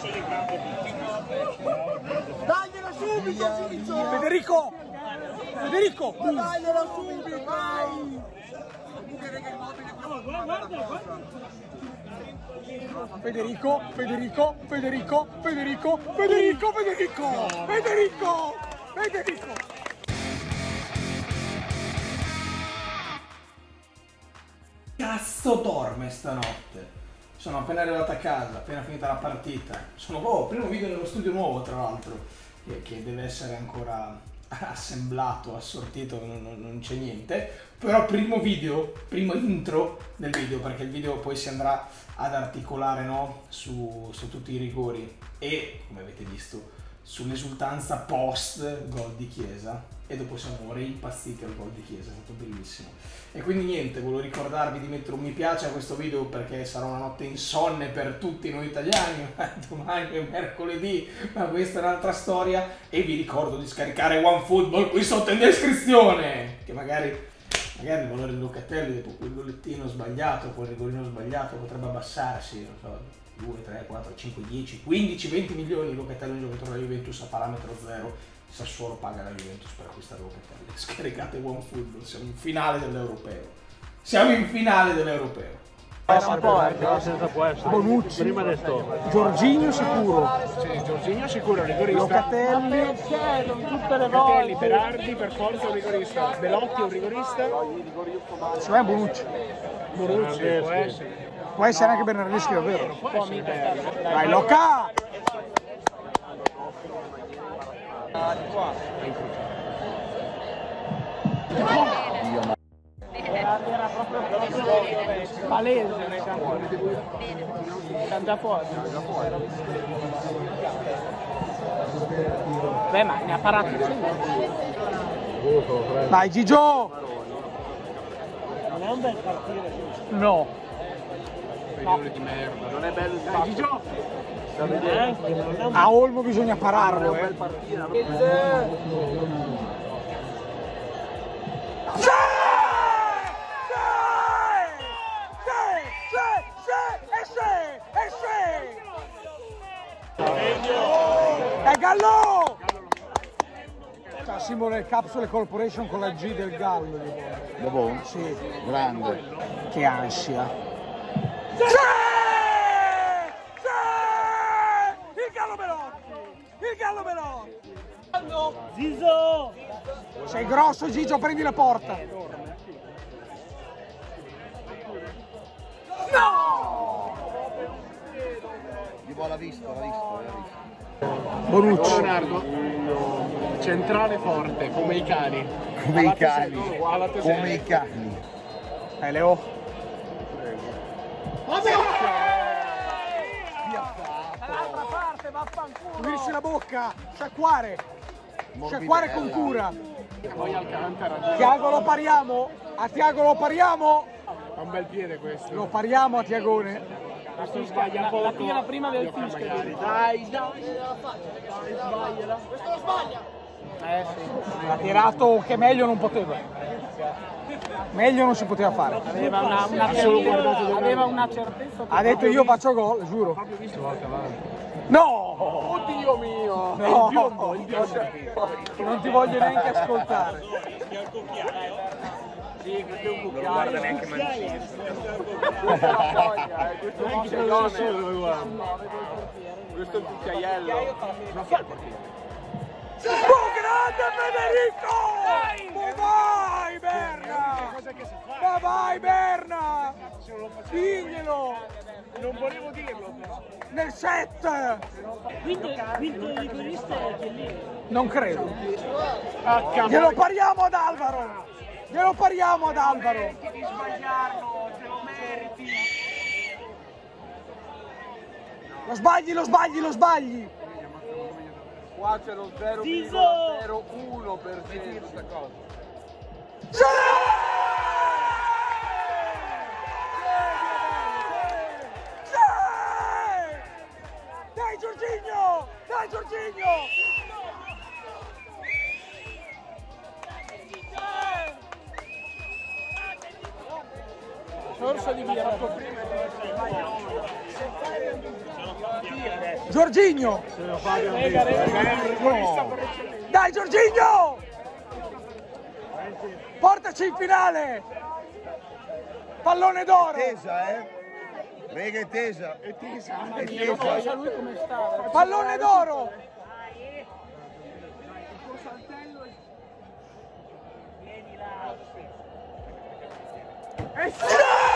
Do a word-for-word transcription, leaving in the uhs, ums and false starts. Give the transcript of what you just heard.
Dagliela subito, Ciccio! Federico! Federico! Dagliela subito, dai! Federico, Federico, Federico, Federico, Federico, Federico, Federico, Federico. Cazzo dorme stanotte? Sono appena arrivato a casa, appena finita la partita. Sono oh, primo video nello studio nuovo, tra l'altro, che, che deve essere ancora assemblato, assortito, non, non, non c'è niente. Però primo video, primo intro del video, perché il video poi si andrà ad articolare, no? su, su tutti i rigori e, come avete visto, sull'esultanza post gol di Chiesa. E dopo siamo reimpazziti al gol di Chiesa, è stato bellissimo. E quindi niente, volevo ricordarvi di mettere un mi piace a questo video perché sarà una notte insonne per tutti noi italiani. Domani è mercoledì, ma questa è un'altra storia. E vi ricordo di scaricare OneFootball qui sotto in descrizione, che magari magari il valore di Locatelli dopo quel gollettino sbagliato, quel rigorino sbagliato potrebbe abbassarsi, non so, due, tre, quattro, cinque, dieci, quindici, venti milioni. Locatelli è un giocatore della Juventus a parametro zero. Sassuolo paga la Juventus per acquistare Locatelli. Scaricate OneFootball, siamo in finale dell'Europeo. Siamo in finale dell'Europeo. Bonucci, prima detto Jorginho sicuro. Sì, Jorginho sicuro, rigorista. Locatelli, Tutte le volte. Berardi per forza un rigorista. Belotti è un rigorista. secondo me è Bonucci. Bonucci può essere. Può essere anche Bernardeschi davvero. Può essere. Vai Loca! Era proprio palese nei campi. Stanno già fuori. Beh, ma ne ha parato sempre. Vai Gigio! Non è un bel partire. No. No. Di merda. Non è bello il fatto. Gigio! A Olmo bisogna pararlo, eh. È Gallo! C'ha simbolo del Capsule Corporation con la G del Gallo. Dopo? Sì. Grande. Che ansia. Sì! Sì! Il Gallo Belotti! Il Gallo Belotti! Zizzo! Sei grosso Gigio, prendi la porta! No! L'ha visto, l'ha visto, l'ha visto. Bonucci. Leonardo, centrale forte, come i cani. Come i cani. Come i cani. Eh, Leo. Dall'altra parte, vaffanculo. Pulisci la bocca, sciacquare. Sciacquare con cura. E poi Alcantara. Tiago lo pariamo. A Tiago lo pariamo. Ha un bel piede questo. Lo pariamo a Tiagone. Questo sbaglia poco. La tira prima del fischio. Dai, dai, dai. Sbagliala. Questo lo sbaglia. Eh sì. L'ha tirato che meglio non poteva. Meglio non si poteva fare. Aveva una, una, certezza, aveva una certezza. Ha detto io faccio gol, giuro. No! Oddio mio! No. Il biondo, il biondo. Non ti voglio neanche ascoltare. Sì, questo è un cucchiaio. Non guarda neanche Mancini. Questo è un cucchiaiello. Non fa il portiere. Oh, grande Federico! Ma vai Berna! Ma vai Berna! Diglielo! Non volevo dirlo però. Nel set! Quindi, quindi il rigorista è lì. Non credo. Ah, Glielo pariamo ad Alvaro! Glielo pariamo ad Alvaro! Devi sbagliarlo, te lo meriti. Lo sbagli, lo sbagli, lo sbagli! Qua c'è lo zero virgola zero uno per cento questa cosa. Sì! Sì! Dai Jorginho! Dai Jorginho! Sorso di via, fatto prima e Giorginio! Dai Giorginio! Portaci in finale! Pallone d'oro! Tesa, eh? Rega è tesa. È tesa. È tesa. Lui come sta? Pallone d'oro! Vieni là!